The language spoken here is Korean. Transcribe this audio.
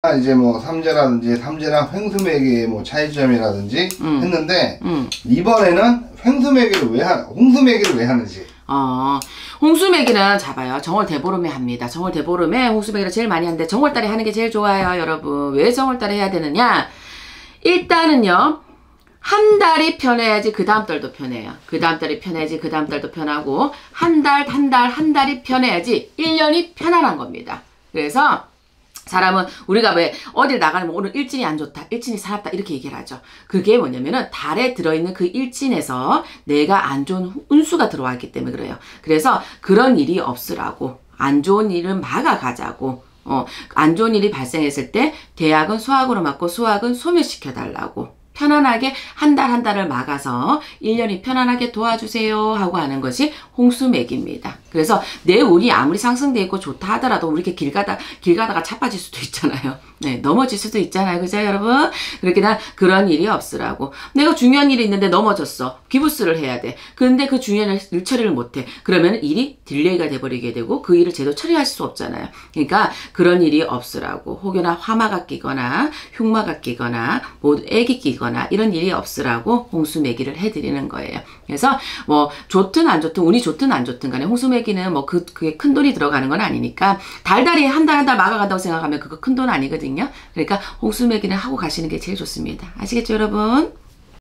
이제 뭐 삼재라든지 삼재랑 횡수매기의 뭐 차이점이라든지 했는데 이번에는 홍수매기를 왜 하는지. 홍수매기는 잡아요. 정월대보름에 합니다. 정월대보름에 홍수매기를 제일 많이 하는데 정월달에 하는 게 제일 좋아요, 여러분. 왜 정월달에 해야 되느냐? 일단은요, 한 달이 편해야지 그 다음 달도 편해요. 그 다음 달이 편해야지 그 다음 달도 편하고 한 달이 편해야지 1년이 편안한 겁니다. 그래서 사람은 우리가 왜 어딜 나가면 오늘 일진이 안 좋다, 일진이 사납다 이렇게 얘기를 하죠. 그게 뭐냐면은 달에 들어있는 그 일진에서 내가 안 좋은 운수가 들어왔기 때문에 그래요. 그래서 그런 일이 없으라고, 안 좋은 일은 막아가자고, 안 좋은 일이 발생했을 때 대학은 소학으로 막고 수학은 소멸시켜달라고, 편안하게 한 달을 막아서 1년이 편안하게 도와주세요 하고 하는 것이 홍수매기입니다. 그래서 내 운이 아무리 상승되어 있고 좋다 하더라도 우리 이렇게 길 가다가 자빠질 수도 있잖아요. 네, 넘어질 수도 있잖아요. 그죠, 여러분? 그렇게 난 그런 일이 없으라고. 내가 중요한 일이 있는데 넘어졌어. 기부스를 해야 돼. 근데 그 중요한 일 처리를 못해. 그러면 일이 딜레이가 돼버리게 되고 그 일을 제대로 처리할 수 없잖아요. 그러니까 그런 일이 없으라고. 혹여나 화마가 끼거나 흉마가 끼거나 뭐 애기 끼거나 이런 일이 없으라고 홍수매기를 해드리는 거예요. 그래서 뭐 좋든 안 좋든, 운이 좋든 안 좋든 간에 홍수매기는 뭐 그게 큰 돈이 들어가는 건 아니니까 달달이 한 달 막아간다고 생각하면 그거 큰 돈 아니거든요. 그러니까 홍수매기는 하고 가시는 게 제일 좋습니다. 아시겠죠, 여러분?